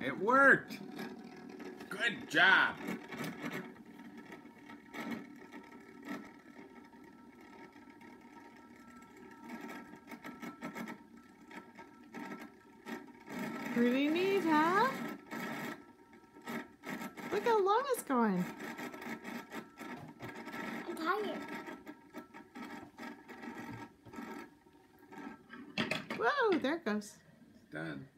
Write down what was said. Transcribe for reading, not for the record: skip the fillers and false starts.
It worked. Good job. Pretty neat, huh? Look how long it's going. I'm tired. Whoa, there it goes. Done.